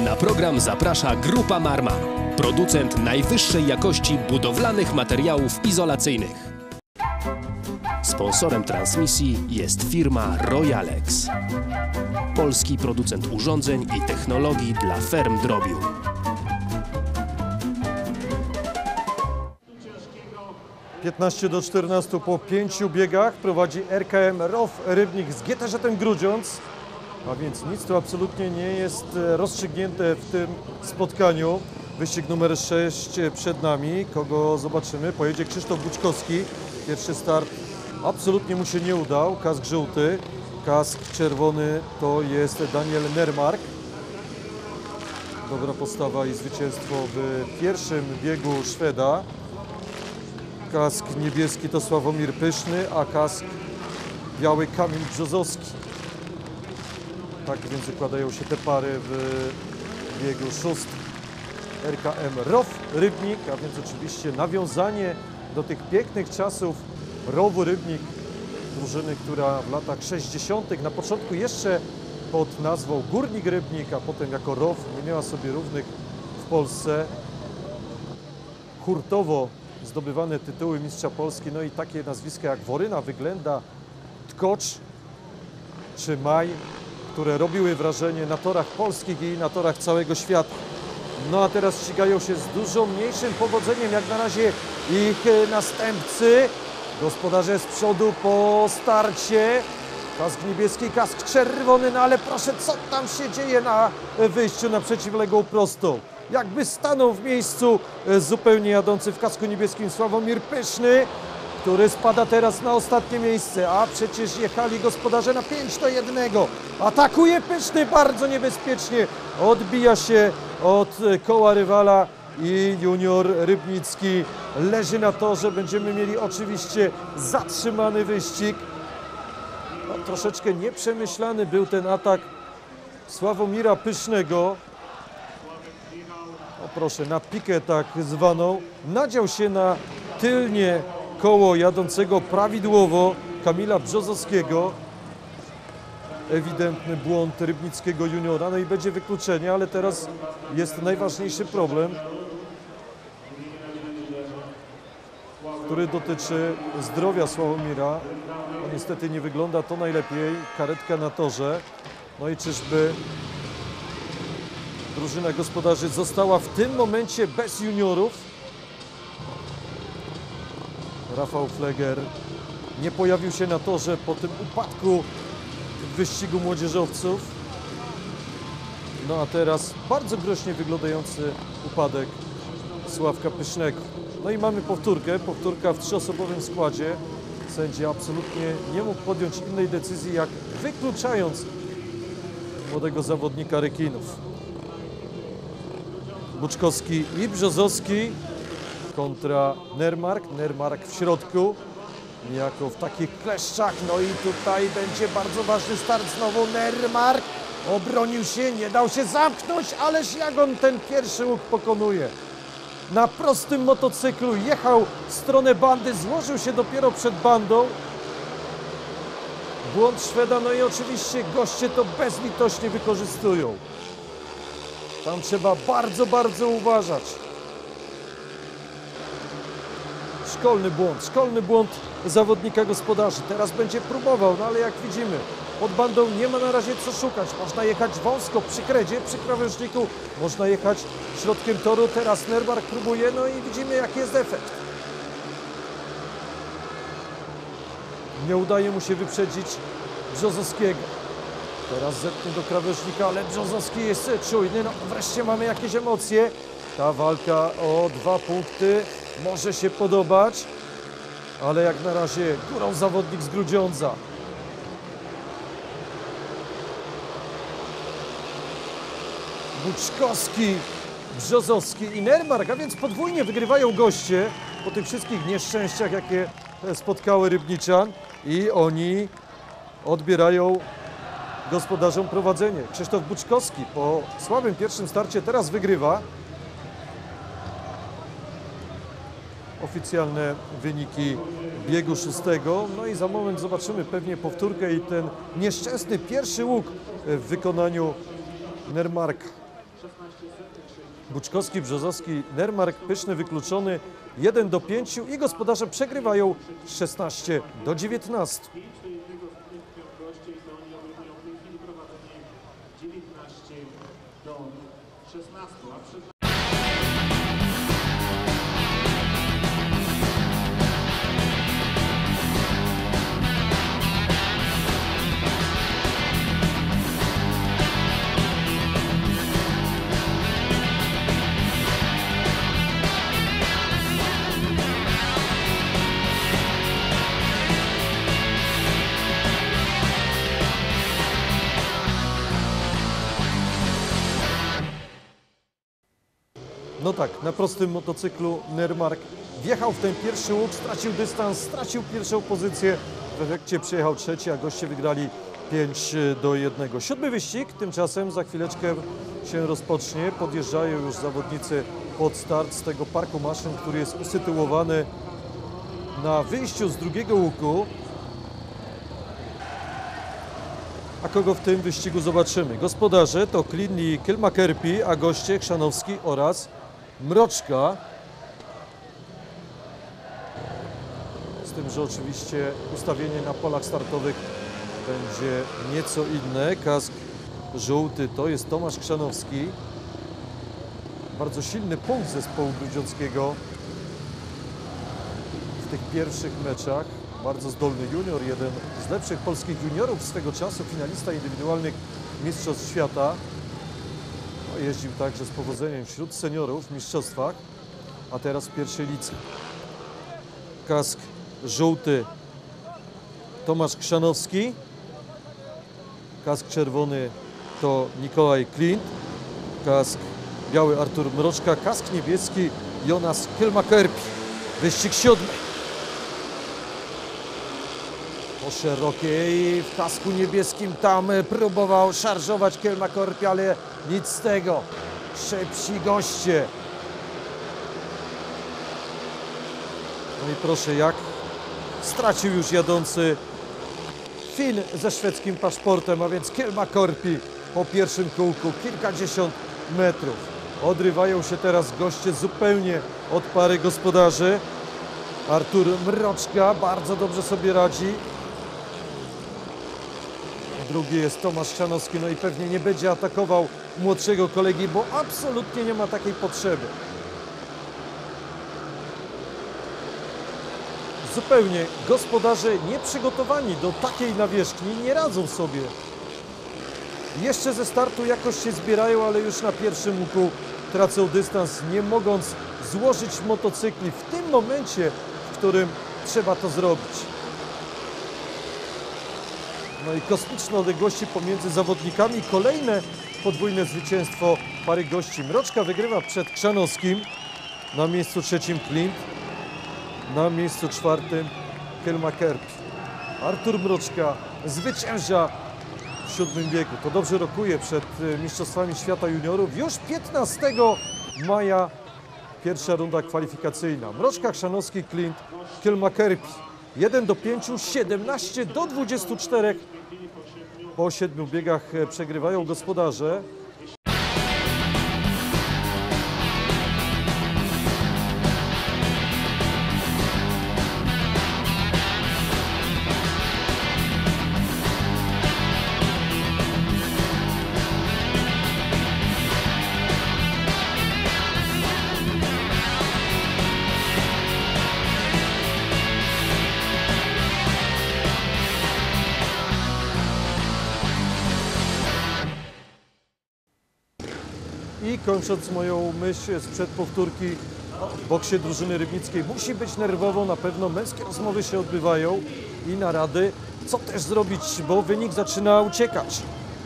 Na program zaprasza Grupa Marma, producent najwyższej jakości budowlanych materiałów izolacyjnych. Sponsorem transmisji jest firma Royalex, polski producent urządzeń i technologii dla ferm drobiu. Piętnaście do 14 po 5 biegach prowadzi RKM ROW Rybnik z GTŻ Grudziądz, a więc nic tu absolutnie nie jest rozstrzygnięte w tym spotkaniu. Wyścig numer 6 przed nami. Kogo zobaczymy? Pojedzie Krzysztof Buczkowski. Pierwszy start absolutnie mu się nie udał. Kask żółty, kask czerwony to jest Daniel Nermark. Dobra postawa i zwycięstwo w pierwszym biegu Szweda. Kask niebieski to Sławomir Pyszny, a kask biały Kamil Brzozowski. Tak więc układają się te pary w biegu szóstym. RKM ROW Rybnik, a więc oczywiście nawiązanie do tych pięknych czasów ROW-u Rybnik, drużyny, która w latach 60. na początku jeszcze pod nazwą Górnik Rybnik, a potem jako ROW nie miała sobie równych w Polsce. Hurtowo zdobywane tytuły mistrza Polski, no i takie nazwiska jak Woryna, Wyględa, Tkocz czy Maj, które robiły wrażenie na torach polskich i na torach całego świata. No a teraz ścigają się z dużo mniejszym powodzeniem jak na razie ich następcy. Gospodarze z przodu po starcie. Kask niebieski, kask czerwony, no ale proszę, co tam się dzieje na wyjściu na przeciwległą prostą. Jakby stanął w miejscu zupełnie jadący w kasku niebieskim Sławomir Pyszny, który spada teraz na ostatnie miejsce, a przecież jechali gospodarze na 5-1. Atakuje Pyszny bardzo niebezpiecznie, odbija się od koła rywala i junior Rybnicki leży na torze. Będziemy mieli oczywiście zatrzymany wyścig. No, troszeczkę nieprzemyślany był ten atak Sławomira Pysznego. O proszę, na pikę tak zwaną. Nadział się na tylnie koło jadącego prawidłowo Kamila Brzozowskiego. Ewidentny błąd rybnickiego juniora, no i będzie wykluczenie, ale teraz jest najważniejszy problem, który dotyczy zdrowia Sławomira. No, niestety nie wygląda to najlepiej, karetka na torze. No i czyżby drużyna gospodarzy została w tym momencie bez juniorów? Rafał Fleger nie pojawił się na torze po tym upadku w wyścigu młodzieżowców. No a teraz bardzo groźnie wyglądający upadek Sławka Pysznego. No i mamy powtórkę, powtórka w trzyosobowym składzie. Sędzia absolutnie nie mógł podjąć innej decyzji, jak wykluczając młodego zawodnika rekinów. Buczkowski i Brzozowski kontra Nermark. Nermark w środku, niejako w takich kleszczach. No i tutaj będzie bardzo ważny start znowu. Nermark obronił się, nie dał się zamknąć, ależ jak on ten pierwszy łuk pokonuje. Na prostym motocyklu jechał w stronę bandy, złożył się dopiero przed bandą. Błąd Szweda, no i oczywiście goście to bezlitośnie wykorzystują. Tam trzeba bardzo, bardzo uważać. Szkolny błąd zawodnika gospodarzy. Teraz będzie próbował, no ale jak widzimy, pod bandą nie ma na razie co szukać. Można jechać wąsko przy kredzie, przy krawężniku. Można jechać środkiem toru. Teraz Nermark próbuje, no i widzimy jaki jest efekt. Nie udaje mu się wyprzedzić Brzozowskiego. Teraz zepnie do krawężnika, ale Brzozowski jest czujny. No wreszcie mamy jakieś emocje. Ta walka o 2 punkty może się podobać, ale jak na razie górą zawodnik z Grudziądza. Buczkowski, Brzozowski i Nermark, a więc podwójnie wygrywają goście po tych wszystkich nieszczęściach, jakie spotkały Rybniczan, i oni odbierają gospodarzom prowadzenie. Krzysztof Buczkowski po słabym pierwszym starcie teraz wygrywa. Oficjalne wyniki biegu szóstego. No i za moment zobaczymy pewnie powtórkę i ten nieszczęsny pierwszy łuk w wykonaniu Nermarka. Buczkowski, Brzozowski, Nermark, Pyszny wykluczony 1-5 i gospodarze przegrywają 16-19. No tak, na prostym motocyklu Nermark wjechał w ten pierwszy łuk, stracił dystans, stracił pierwszą pozycję, w efekcie przyjechał trzeci, a goście wygrali 5-1. Siódmy wyścig tymczasem za chwileczkę się rozpocznie. Podjeżdżają już zawodnicy pod start z tego parku maszyn, który jest usytuowany na wyjściu z drugiego łuku. A kogo w tym wyścigu zobaczymy? Gospodarze to Klin i Kielmakerpi, a goście Chrzanowski oraz Mroczka. Z tym, że oczywiście ustawienie na polach startowych będzie nieco inne. Kask żółty to jest Tomasz Chrzanowski. Bardzo silny punkt zespołu grudziąckiego w tych pierwszych meczach. Bardzo zdolny junior, jeden z lepszych polskich juniorów swego czasu, finalista indywidualnych mistrzostw świata. No, jeździł także z powodzeniem wśród seniorów w mistrzostwach, a teraz w pierwszej lidze. Kask żółty Tomasz Chrzanowski, kask czerwony to Mikołaj Klint, kask biały Artur Mroczka, kask niebieski Jonas Kielmakerpi. Wyścig siódmy. Po szerokiej w kasku niebieskim tam próbował szarżować Kielmakerpi, ale nic z tego. Szybsi goście. No i proszę, jak stracił już jadący Fin ze szwedzkim paszportem, a więc Kielmakerpi po pierwszym kółku kilkadziesiąt metrów. Odrywają się teraz goście zupełnie od pary gospodarzy. Artur Mroczka bardzo dobrze sobie radzi. Drugi jest Tomasz Chrzanowski, no i pewnie nie będzie atakował młodszego kolegi, bo absolutnie nie ma takiej potrzeby. Zupełnie gospodarze nieprzygotowani do takiej nawierzchni nie radzą sobie. Jeszcze ze startu jakoś się zbierają, ale już na pierwszym łuku tracą dystans, nie mogąc złożyć motocykli w tym momencie, w którym trzeba to zrobić. No i kosmiczne odległości pomiędzy zawodnikami. Kolejne podwójne zwycięstwo pary gości. Mroczka wygrywa przed Chrzanowskim. Na miejscu trzecim Klint. Na miejscu czwartym Kielmakerpi. Artur Mroczka zwycięża w siódmym biegu. To dobrze rokuje przed Mistrzostwami Świata Juniorów. Już 15 maja pierwsza runda kwalifikacyjna. Mroczka, Chrzanowski, Klint, Kielmakerpi. 1-5, 17-24. Po 7 biegach przegrywają gospodarze. I kończąc moją myśl sprzed powtórki, w boksie drużyny rybnickiej musi być nerwowo, na pewno męskie rozmowy się odbywają i narady, co też zrobić, bo wynik zaczyna uciekać.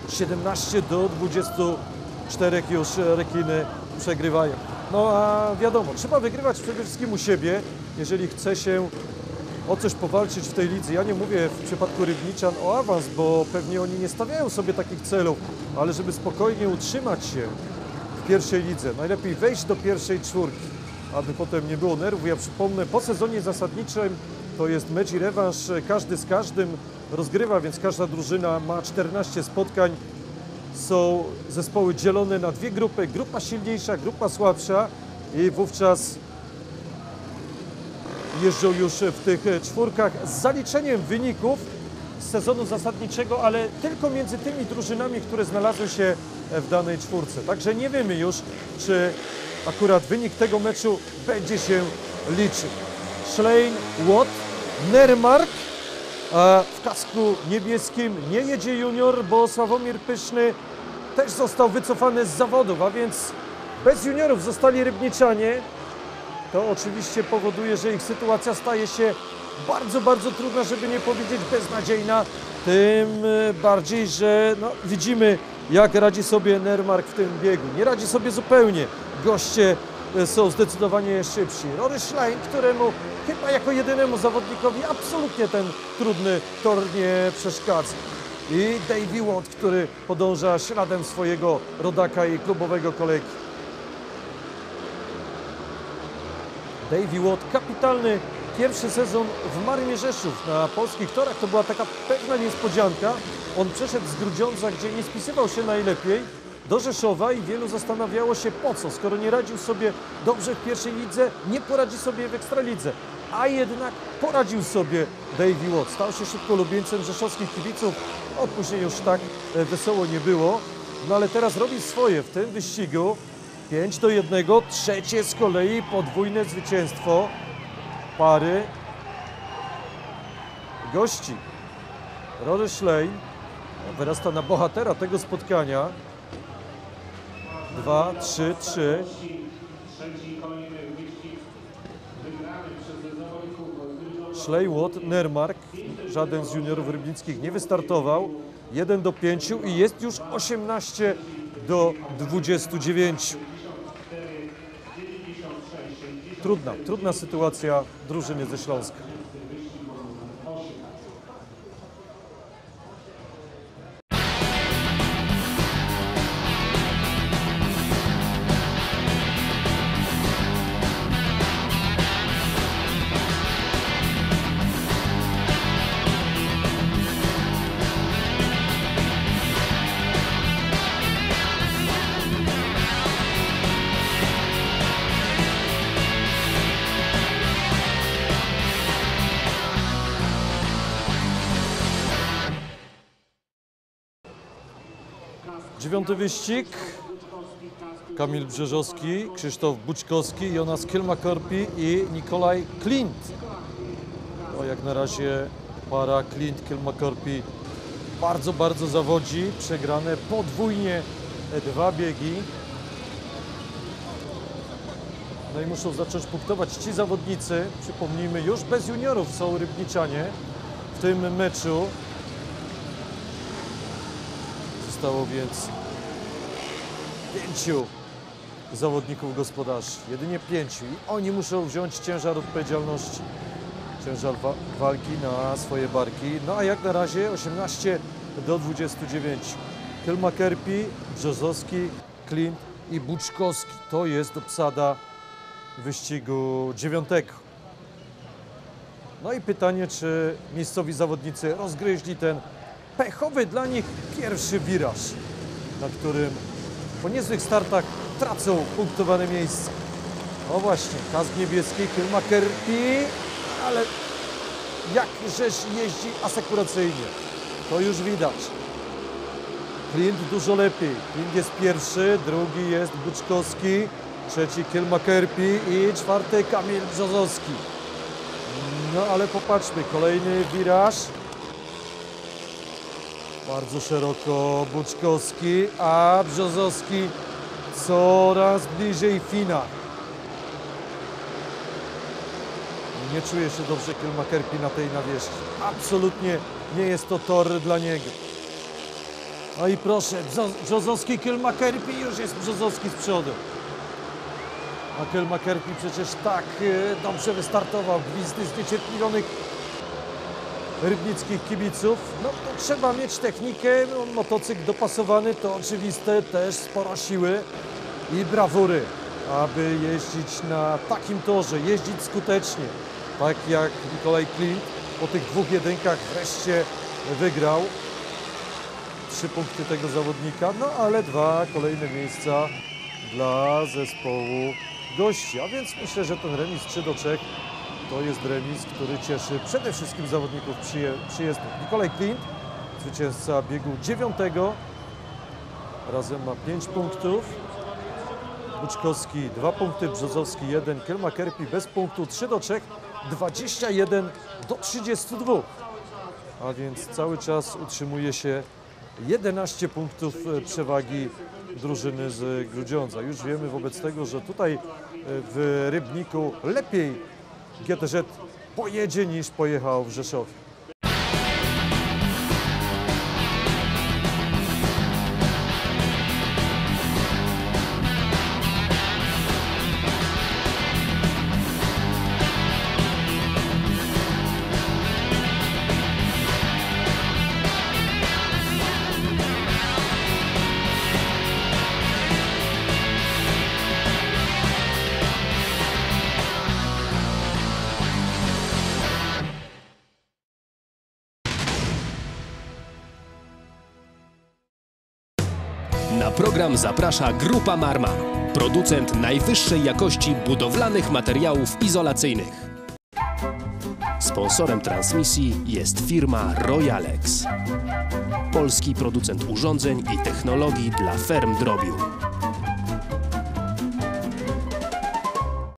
17-24 już rekiny przegrywają. No a wiadomo, trzeba wygrywać przede wszystkim u siebie, jeżeli chce się o coś powalczyć w tej lidze. Ja nie mówię w przypadku Rybniczan o awans, bo pewnie oni nie stawiają sobie takich celów, ale żeby spokojnie utrzymać się w pierwszej lidze. Najlepiej wejść do pierwszej czwórki, aby potem nie było nerwów. Ja przypomnę, po sezonie zasadniczym to jest mecz i rewanż, każdy z każdym rozgrywa, więc każda drużyna ma 14 spotkań są zespoły dzielone na dwie grupy, grupa silniejsza, grupa słabsza i wówczas jeżdżą już w tych czwórkach z zaliczeniem wyników z sezonu zasadniczego, ale tylko między tymi drużynami, które znalazły się w danej czwórce. Także nie wiemy już, czy akurat wynik tego meczu będzie się liczył. Schlein, Watt, Nermark, a w kasku niebieskim nie jedzie junior, bo Sławomir Pyszny też został wycofany z zawodów, a więc bez juniorów zostali Rybniczanie. To oczywiście powoduje, że ich sytuacja staje się bardzo, bardzo trudna, żeby nie powiedzieć beznadziejna. Tym bardziej, że widzimy, jak radzi sobie Nermark w tym biegu. Nie radzi sobie zupełnie. Goście są zdecydowanie szybsi. Rory Schlein, któremu chyba jako jedynemu zawodnikowi absolutnie ten trudny tor nie przeszkadza. I Davey Watt, który podąża śladem swojego rodaka i klubowego kolegi. Davey Watt, kapitalny pierwszy sezon w Marynie Rzeszów na polskich torach. To była taka pewna niespodzianka. On przeszedł z Grudziądza, gdzie nie spisywał się najlepiej, do Rzeszowa i wielu zastanawiało się po co. Skoro nie radził sobie dobrze w pierwszej lidze, nie poradzi sobie w Ekstralidze. A jednak poradził sobie Davey Watt. Stał się szybko ulubieńcem rzeszowskich kibiców. Później już tak wesoło nie było. No ale teraz robi swoje w tym wyścigu. 5-1, trzecie z kolei podwójne zwycięstwo pary gości. Rory Schlein wyrasta na bohatera tego spotkania. 2, 3, 3. Schlein, Watt, Nermark. Żaden z juniorów rybnickich nie wystartował. 1-5 i jest już 18-29. Trudna sytuacja drużyny ze Śląska. Dziewiąty wyścig. Kamil Brzezowski, Krzysztof Buczkowski, Jonas Kielma-Korpi i Nikolaj Klint. To jak na razie para Klint-Kielma-Korpi bardzo, bardzo zawodzi. Przegrane podwójnie 2 biegi. No i muszą zacząć punktować ci zawodnicy. Przypomnijmy, już bez juniorów są Rybniczanie w tym meczu. Zostało więc 5 zawodników gospodarzy, jedynie 5 i oni muszą wziąć ciężar odpowiedzialności, ciężar walki na swoje barki. No a jak na razie 18-29. Kielma-Korpi, Brzozowski, Klint i Buczkowski. To jest obsada wyścigu 9. No i pytanie, czy miejscowi zawodnicy rozgryźli ten pechowy dla nich pierwszy wiraż, na którym po niezłych startach tracą punktowane miejsca. No właśnie, kask niebieski, Kielma-Korpi, ale jakżeż jeździ asekuracyjnie. To już widać. Klint dużo lepiej. Klint jest pierwszy, drugi jest Buczkowski, trzeci Kielma-Korpi i czwarty Kamil Brzozowski. No ale popatrzmy, kolejny wiraż. Bardzo szeroko Buczkowski, a Brzozowski coraz bliżej fina. Nie czuje się dobrze Kielma-Korpi na tej nawierzchni. Absolutnie nie jest to tor dla niego. No i proszę, Brzozowski, Kielma-Korpi, już jest Brzozowski z przodu. A Kielma-Korpi przecież tak dobrze wystartował. Gwizdy zniecierpliwionych rybnickich kibiców. No to trzeba mieć technikę, motocykl dopasowany, to oczywiste, też sporo siły i brawury, aby jeździć na takim torze, jeździć skutecznie. Tak jak Nikolaj Klint po tych 2 jedynkach wreszcie wygrał. 3 punkty tego zawodnika, no ale 2 kolejne miejsca dla zespołu gości. A więc myślę, że ten remis 3-3 to jest remis, który cieszy przede wszystkim zawodników przyjezdnych. Nikolaj Klint, zwycięzca biegu 9, razem ma 5 punktów. Buczkowski 2 punkty, Brzozowski 1, Kielma-Kerpi bez punktu, 3-3, 21-32. A więc cały czas utrzymuje się 11 punktów przewagi drużyny z Grudziądza. Już wiemy wobec tego, że tutaj w Rybniku lepiej GTZ pojedzie niż pojechał w Rzeszowie. Na program zaprasza Grupa Marma, producent najwyższej jakości budowlanych materiałów izolacyjnych. Sponsorem transmisji jest firma Royalex, polski producent urządzeń i technologii dla ferm drobiu.